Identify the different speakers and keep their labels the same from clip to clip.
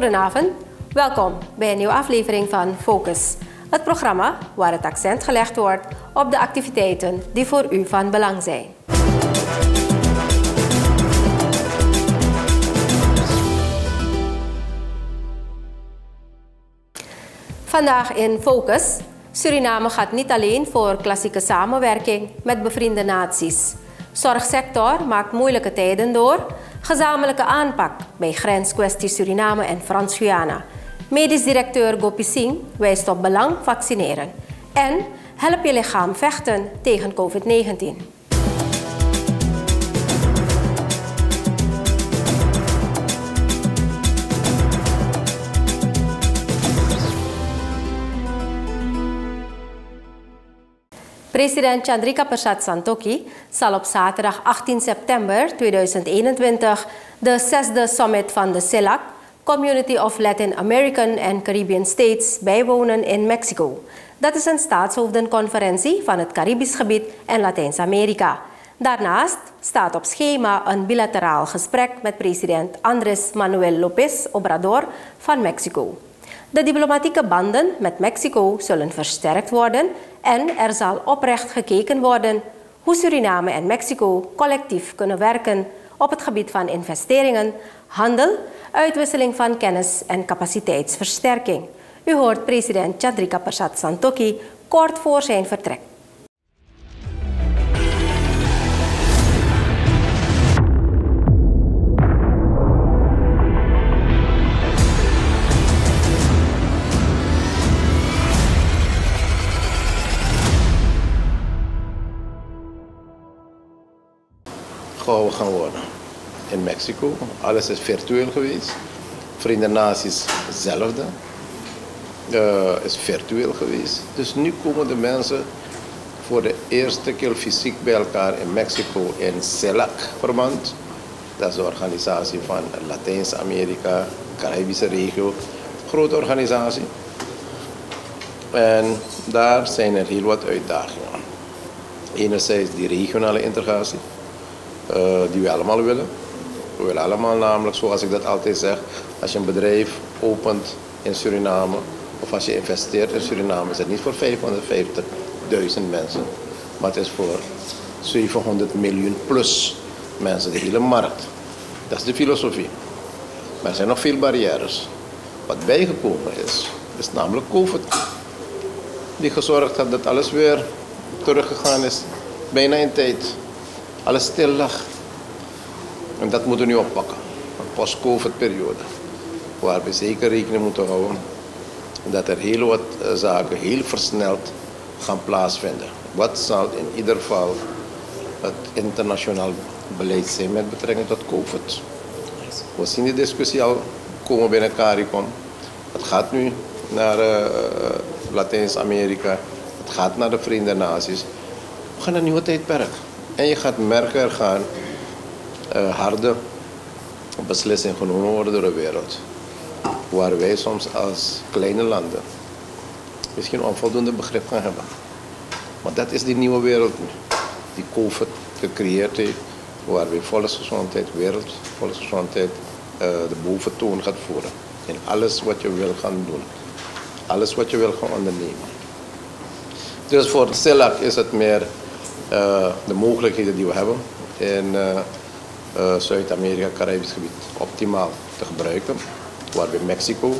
Speaker 1: Goedenavond, welkom bij een nieuwe aflevering van Focus. Het programma waar het accent gelegd wordt op de activiteiten die voor u van belang zijn. Vandaag in Focus. Suriname gaat niet alleen voor klassieke samenwerking met bevriende naties. Zorgsector maakt moeilijke tijden door. Gezamenlijke aanpak bij grenskwesties Suriname en Frans-Guyana. Medisch directeur Gopi Singh wijst op belang vaccineren. En help je lichaam vechten tegen COVID-19. President Chandrika Persat Santokhi zal op zaterdag 18 september 2021 de 6e summit van de CELAC, Community of Latin American and Caribbean States, bijwonen in Mexico. Dat is een staatshoofdenconferentie van het Caribisch gebied en Latijns-Amerika. Daarnaast staat op schema een bilateraal gesprek met president Andrés Manuel López Obrador van Mexico. De diplomatieke banden met Mexico zullen versterkt worden en er zal oprecht gekeken worden hoe Suriname en Mexico collectief kunnen werken op het gebied van investeringen, handel, uitwisseling van kennis en capaciteitsversterking. U hoort president Chandrika Persat Santokhi kort voor zijn vertrek.
Speaker 2: Gehouden gaan worden. In Mexico, alles is virtueel geweest. Verenigde Naties hetzelfde. Is virtueel geweest. Dus nu komen de mensen voor de eerste keer fysiek bij elkaar in Mexico in CELAC-verband. Dat is de organisatie van Latijns-Amerika, Caribische regio. Grote organisatie. En daar zijn er heel wat uitdagingen. Enerzijds die regionale integratie. Die we allemaal willen. We willen allemaal namelijk, zoals ik dat altijd zeg, als je een bedrijf opent in Suriname of als je investeert in Suriname, is het niet voor 550.000 mensen, maar het is voor 700 miljoen plus mensen, de hele markt. Dat is de filosofie. Maar er zijn nog veel barrières. Wat bijgekomen is namelijk COVID. Die gezorgd heeft dat alles weer teruggegaan is, bijna in tijd. Alles stil lag. En dat moeten we nu oppakken. Een post-COVID-periode. Waar we zeker rekening moeten houden dat er heel wat zaken heel versneld gaan plaatsvinden. Wat zal in ieder geval het internationaal beleid zijn met betrekking tot COVID? We zien die discussie al komen binnen CARICOM. Het gaat nu naar Latijns-Amerika. Het gaat naar de Verenigde Naties. We gaan naar een nieuwe tijdperk. En je gaat merken, er gaan harde beslissingen genomen worden door de wereld. Waar wij soms als kleine landen misschien onvoldoende begrip gaan hebben. Maar dat is die nieuwe wereld nu. Die COVID gecreëerd heeft. Waar wij volksgezondheid, volksgezondheid de boventoon gaat voeren. In alles wat je wil gaan doen. Alles wat je wil gaan ondernemen. Dus voor CELAC is het meer de mogelijkheden die we hebben in Zuid-Amerika, Caribisch gebied optimaal te gebruiken. Waarbij Mexico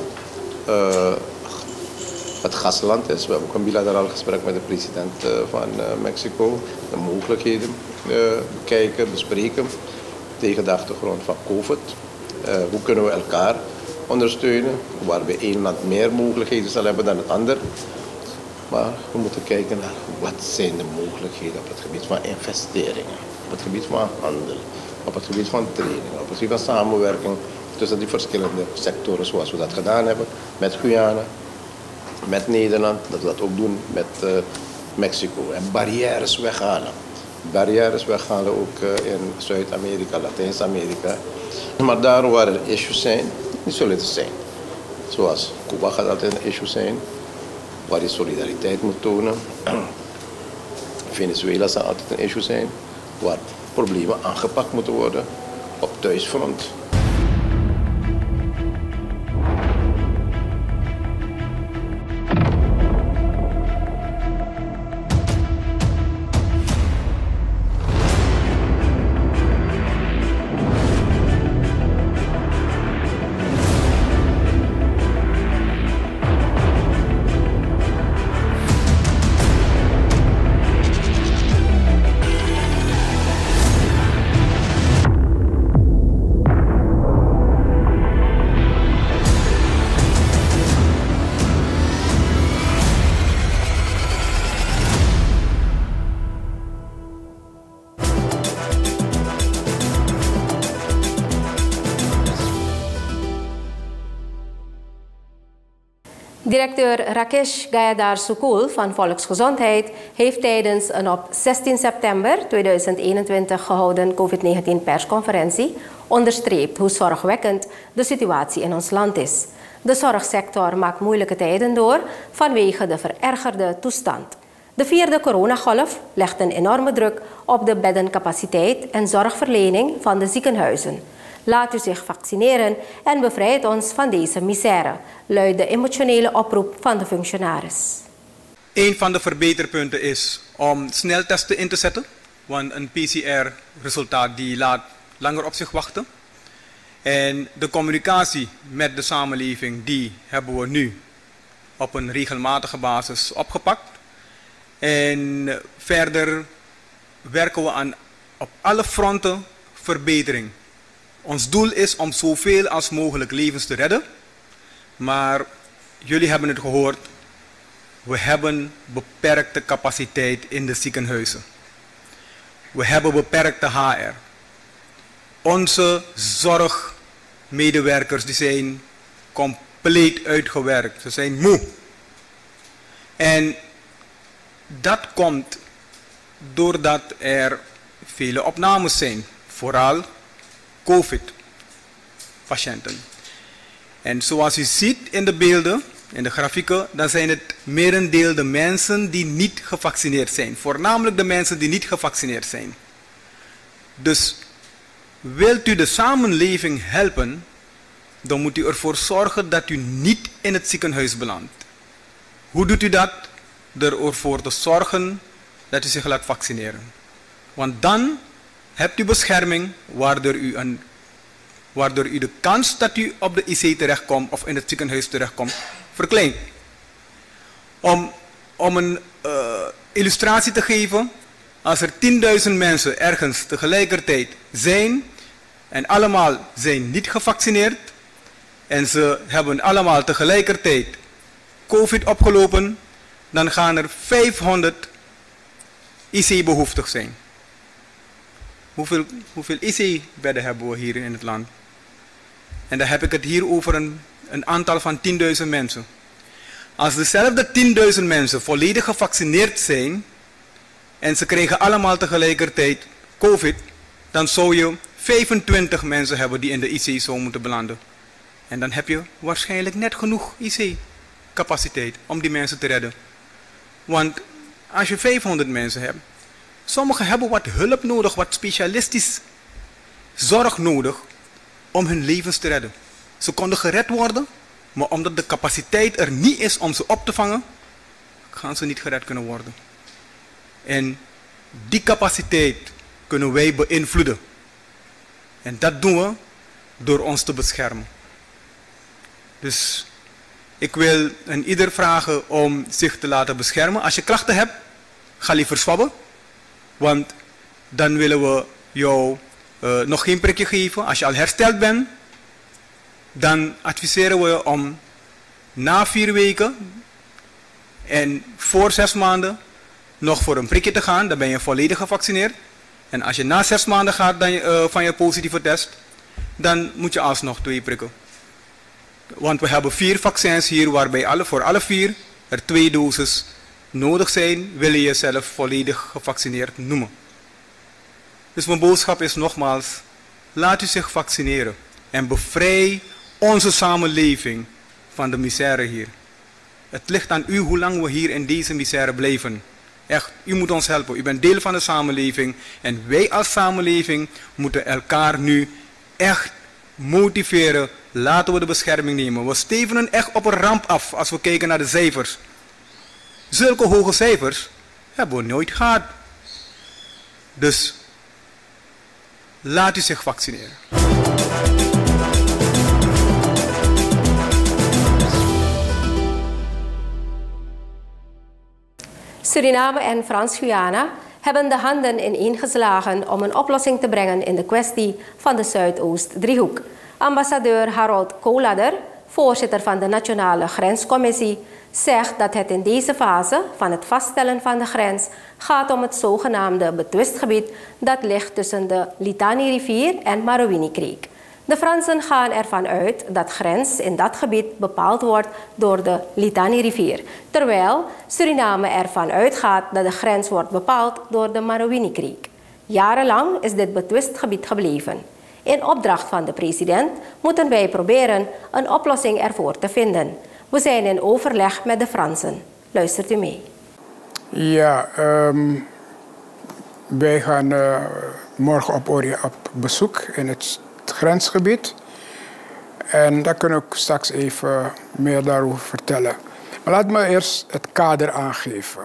Speaker 2: het gastland is. We hebben ook een bilateraal gesprek met de president van Mexico. De mogelijkheden bekijken, bespreken tegen de achtergrond van COVID. Hoe kunnen we elkaar ondersteunen? Waarbij één land meer mogelijkheden zal hebben dan het ander. Maar we moeten kijken naar wat zijn de mogelijkheden op het gebied van investeringen, op het gebied van handel, op het gebied van training, op het gebied van samenwerking tussen die verschillende sectoren zoals we dat gedaan hebben met Guyana, met Nederland, dat we dat ook doen met Mexico. En barrières weghalen. Barrières weghalen ook in Zuid-Amerika, Latijns-Amerika. Maar daar waar er issues zijn, die zullen er zijn. Zoals Cuba gaat altijd een issue zijn. Waar je solidariteit moet tonen. Venezuela zal altijd een issue zijn. Waar problemen aangepakt moeten worden op thuisfront.
Speaker 1: Directeur Rakesh Gayadhar-Sukul van Volksgezondheid heeft tijdens een op 16 september 2021 gehouden COVID-19 persconferentie onderstreept hoe zorgwekkend de situatie in ons land is. De zorgsector maakt moeilijke tijden door vanwege de verergerde toestand. De 4e coronagolf legt een enorme druk op de beddencapaciteit en zorgverlening van de ziekenhuizen. Laat u zich vaccineren en bevrijd ons van deze misère, luidt de emotionele oproep van de functionaris.
Speaker 3: Een van de verbeterpunten is om sneltesten in te zetten, want een PCR-resultaat die laat langer op zich wachten. En de communicatie met de samenleving die hebben we nu op een regelmatige basis opgepakt. En verder werken we aan op alle fronten verbetering. Ons doel is om zoveel als mogelijk levens te redden. Maar jullie hebben het gehoord, we hebben beperkte capaciteit in de ziekenhuizen. We hebben beperkte HR. Onze zorgmedewerkers die zijn compleet uitgewerkt. Ze zijn moe. En dat komt doordat er vele opnames zijn. Vooral COVID-patiënten. En zoals u ziet in de beelden, in de grafieken, dan zijn het merendeel de mensen die niet gevaccineerd zijn. Voornamelijk de mensen die niet gevaccineerd zijn. Dus wilt u de samenleving helpen, dan moet u ervoor zorgen dat u niet in het ziekenhuis belandt. Hoe doet u dat? Door ervoor te zorgen dat u zich laat vaccineren. Want dan hebt u bescherming, waardoor u de kans dat u op de IC terechtkomt of in het ziekenhuis terechtkomt, verkleint. Om een illustratie te geven, als er 10.000 mensen ergens tegelijkertijd zijn en allemaal zijn niet gevaccineerd en ze hebben allemaal tegelijkertijd COVID opgelopen, dan gaan er 500 IC-behoeftig zijn. Hoeveel IC-bedden hebben we hier in het land? En dan heb ik het hier over een aantal van 10.000 mensen. Als dezelfde 10.000 mensen volledig gevaccineerd zijn en ze krijgen allemaal tegelijkertijd COVID, dan zou je 25 mensen hebben die in de IC zou moeten belanden. En dan heb je waarschijnlijk net genoeg IC-capaciteit om die mensen te redden. Want als je 500 mensen hebt, sommigen hebben wat hulp nodig, wat specialistisch zorg nodig om hun levens te redden. Ze konden gered worden, maar omdat de capaciteit er niet is om ze op te vangen, gaan ze niet gered kunnen worden. En die capaciteit kunnen wij beïnvloeden. En dat doen we door ons te beschermen. Dus ik wil aan ieder vragen om zich te laten beschermen. Als je klachten hebt, ga liever swabben. Want dan willen we jou nog geen prikje geven. Als je al hersteld bent, dan adviseren we je om na 4 weken en voor 6 maanden nog voor een prikje te gaan. Dan ben je volledig gevaccineerd. En als je na 6 maanden gaat van je positieve test, dan moet je alsnog 2 prikken. Want we hebben 4 vaccins hier, waarbij voor alle 4 er 2 doses nodig zijn, wil je jezelf volledig gevaccineerd noemen. Dus mijn boodschap is nogmaals, laat u zich vaccineren en bevrij onze samenleving van de misère hier. Het ligt aan u hoe lang we hier in deze misère blijven. Echt, u moet ons helpen. U bent deel van de samenleving en wij als samenleving moeten elkaar nu echt motiveren. Laten we de bescherming nemen. We stevenen echt op een ramp af als we kijken naar de cijfers. Zulke hoge cijfers hebben we nooit gehad. Dus laat u zich vaccineren.
Speaker 1: Suriname en Frans-Guyana hebben de handen ineengeslagen om een oplossing te brengen in de kwestie van de Zuidoost-driehoek. Ambassadeur Harold Koolader, voorzitter van de Nationale Grenscommissie, zegt dat het in deze fase van het vaststellen van de grens gaat om het zogenaamde betwistgebied dat ligt tussen de Litani-rivier en Marowijne-kreek. De Fransen gaan ervan uit dat de grens in dat gebied bepaald wordt door de Litani-rivier, terwijl Suriname ervan uitgaat dat de grens wordt bepaald door de Marowijne-Creek. Jarenlang is dit betwist gebied gebleven. In opdracht van de president moeten wij proberen een oplossing ervoor te vinden. We zijn in overleg met de Fransen. Luistert u mee.
Speaker 4: Ja, wij gaan morgen op bezoek in het grensgebied. En daar kunnen we straks even meer daarover vertellen. Maar laat me eerst het kader aangeven.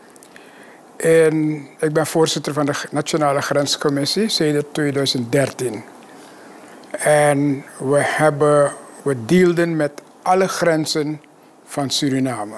Speaker 4: Ik ben voorzitter van de Nationale Grenscommissie sinds 2013. En we dealden met alle grenzen van Suriname.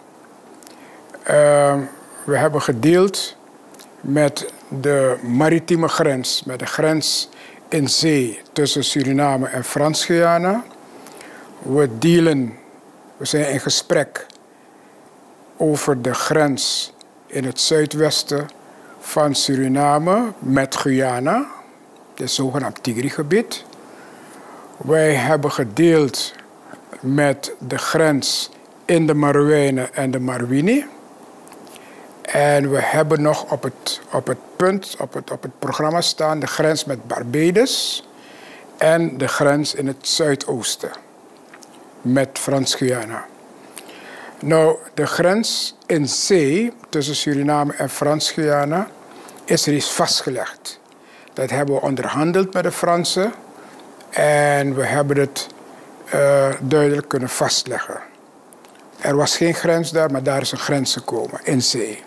Speaker 4: We hebben gedeeld met de maritieme grens, met de grens in zee tussen Suriname en Frans-Guyana. We zijn in gesprek over de grens in het zuidwesten van Suriname met Guyana, het zogenaamd Tigri-gebied. Wij hebben gedeeld met de grens in de Marowijne en de Marwini. En we hebben nog op het programma staan de grens met Barbados en de grens in het zuidoosten met Frans-Guyana. Nou, de grens in zee tussen Suriname en Frans-Guyana is reeds vastgelegd. Dat hebben we onderhandeld met de Fransen en we hebben het duidelijk kunnen vastleggen. Er was geen grens daar, maar daar is een grens gekomen in zee.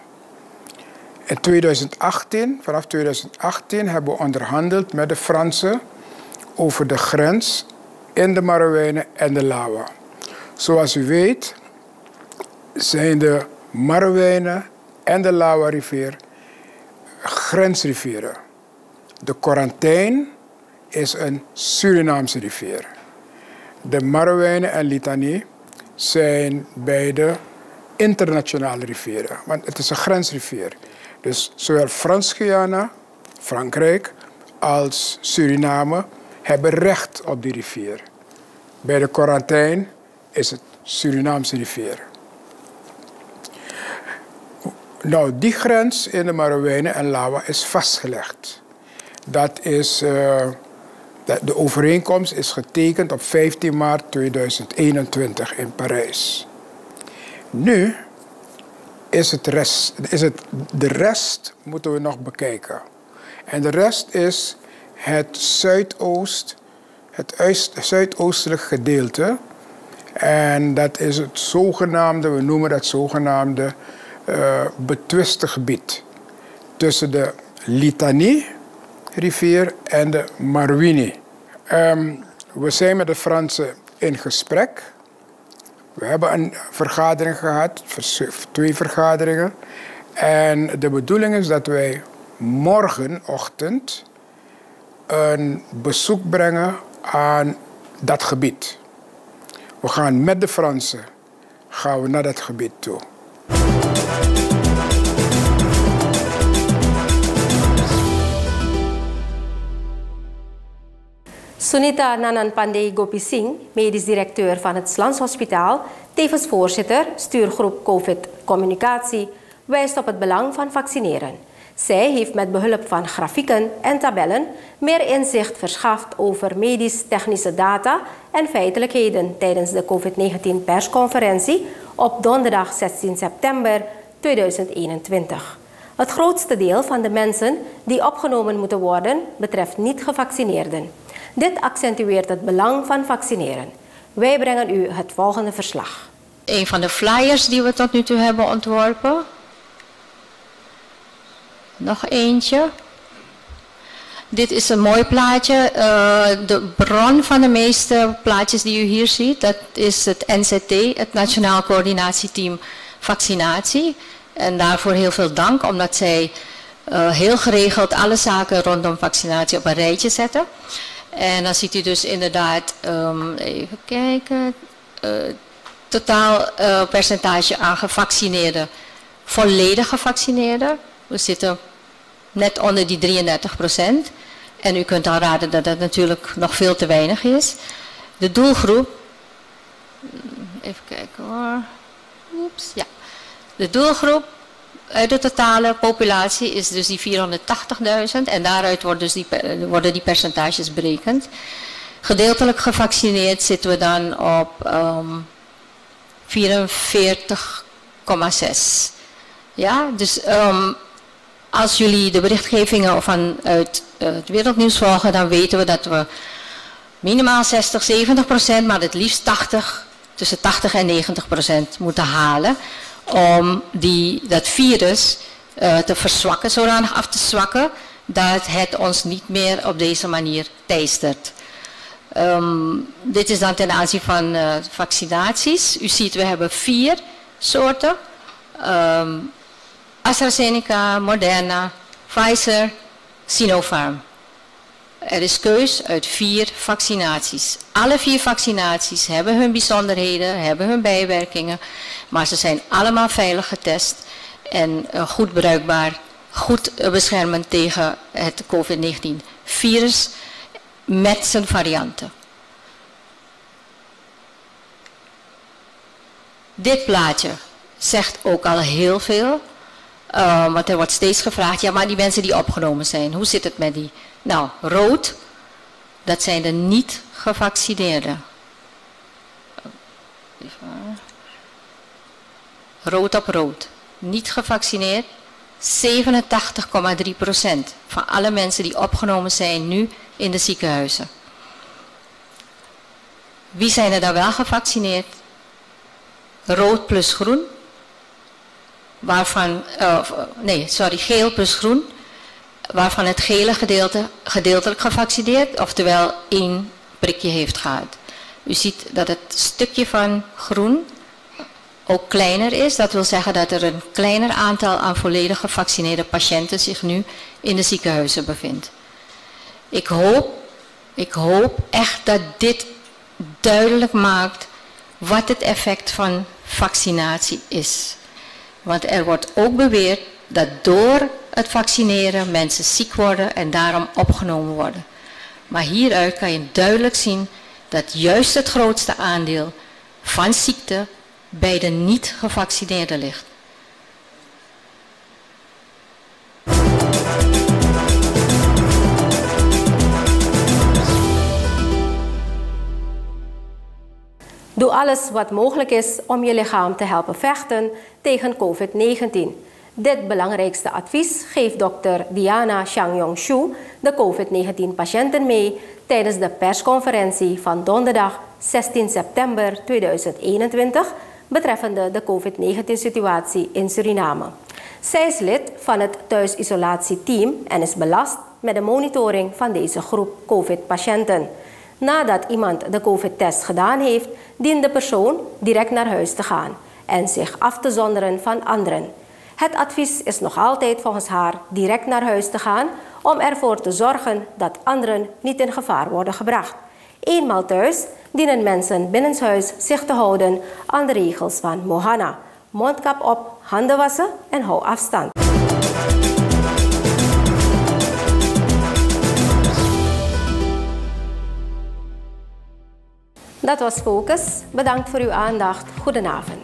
Speaker 4: Vanaf 2018 hebben we onderhandeld met de Fransen over de grens in de Marowijne en de Lawa. Zoals u weet zijn de Marowijne en de Lawa-rivier grensrivieren. De Korantijn is een Surinaamse rivier. De Marowijne en Litani zijn beide internationale rivieren, want het is een grensrivier. Dus zowel Frans-Guyana, Frankrijk, als Suriname hebben recht op die rivier. Bij de Korantijn is het Surinaamse rivier. Nou, die grens in de Marowijne en Lawa is vastgelegd. De overeenkomst is getekend op 15 maart 2021 in Parijs. Nu de rest moeten we nog bekijken. En de rest is het zuidoostelijk gedeelte. En dat is het zogenaamde, we noemen dat zogenaamde betwiste gebied. Tussen de Litani-rivier en de Marwini. We zijn met de Fransen in gesprek. We hebben een vergadering gehad, 2 vergaderingen. En de bedoeling is dat wij morgenochtend een bezoek brengen aan dat gebied. We gaan met de Fransen naar dat gebied toe.
Speaker 1: Sunita Nananpandey Gopi Singh, medisch directeur van het Slans Hospitaal, tevens voorzitter stuurgroep COVID-communicatie, wijst op het belang van vaccineren. Zij heeft met behulp van grafieken en tabellen meer inzicht verschaft over medisch-technische data en feitelijkheden tijdens de COVID-19 persconferentie op donderdag 16 september 2021. Het grootste deel van de mensen die opgenomen moeten worden betreft niet-gevaccineerden. Dit accentueert het belang van vaccineren. Wij brengen u het volgende verslag.
Speaker 5: Een van de flyers die we tot nu toe hebben ontworpen. Nog eentje. Dit is een mooi plaatje. De bron van de meeste plaatjes die u hier ziet, dat is het NCT, het Nationaal Coördinatieteam Vaccinatie. En daarvoor heel veel dank, omdat zij heel geregeld alle zaken rondom vaccinatie op een rijtje zetten. En dan ziet u dus inderdaad, even kijken, totaal percentage aan gevaccineerden, volledig gevaccineerden. We zitten net onder die 33%. En u kunt al raden dat dat natuurlijk nog veel te weinig is. De doelgroep, even kijken hoor. Oeps, ja. De doelgroep uit de totale populatie is dus die 480.000 en daaruit worden die percentages berekend. Gedeeltelijk gevaccineerd zitten we dan op 44,6. Ja, dus als jullie de berichtgevingen vanuit het wereldnieuws volgen, dan weten we dat we minimaal 60-70%, maar het liefst tussen 80 en 90% moeten halen om dat virus te verzwakken, zodanig af te zwakken dat het ons niet meer op deze manier teistert. Dit is dan ten aanzien van vaccinaties. U ziet, we hebben 4 soorten. AstraZeneca, Moderna, Pfizer, Sinopharm. Er is keus uit 4 vaccinaties. Alle 4 vaccinaties hebben hun bijzonderheden, hebben hun bijwerkingen, maar ze zijn allemaal veilig getest en goed bruikbaar, goed beschermend tegen het COVID-19 virus met zijn varianten. Dit plaatje zegt ook al heel veel, want er wordt steeds gevraagd, ja maar die mensen die opgenomen zijn, hoe zit het met die? Nou, rood, dat zijn de niet gevaccineerden. Rood op rood. Niet gevaccineerd, 87,3% van alle mensen die opgenomen zijn nu in de ziekenhuizen. Wie zijn er dan wel gevaccineerd? Rood plus groen. Geel plus groen. Waarvan het gele gedeelte gedeeltelijk gevaccineerd, oftewel 1 prikje heeft gehad. U ziet dat het stukje van groen ook kleiner is. Dat wil zeggen dat er een kleiner aantal aan volledig gevaccineerde patiënten zich nu in de ziekenhuizen bevindt. Ik hoop echt dat dit duidelijk maakt wat het effect van vaccinatie is. Want er wordt ook beweerd dat door het vaccineren mensen ziek worden en daarom opgenomen worden. Maar hieruit kan je duidelijk zien dat juist het grootste aandeel van ziekte bij de niet gevaccineerden ligt.
Speaker 1: Doe alles wat mogelijk is om je lichaam te helpen vechten tegen COVID-19. Dit belangrijkste advies geeft dokter Diana Changyong-Shu de COVID-19-patiënten mee tijdens de persconferentie van donderdag 16 september 2021 betreffende de COVID-19-situatie in Suriname. Zij is lid van het thuisisolatieteam en is belast met de monitoring van deze groep COVID-patiënten. Nadat iemand de COVID-test gedaan heeft, dient de persoon direct naar huis te gaan en zich af te zonderen van anderen. Het advies is nog altijd volgens haar direct naar huis te gaan om ervoor te zorgen dat anderen niet in gevaar worden gebracht. Eenmaal thuis dienen mensen binnenshuis zich te houden aan de regels van Mohana. Mondkap op, handen wassen en hou afstand. Dat was Focus. Bedankt voor uw aandacht. Goedenavond.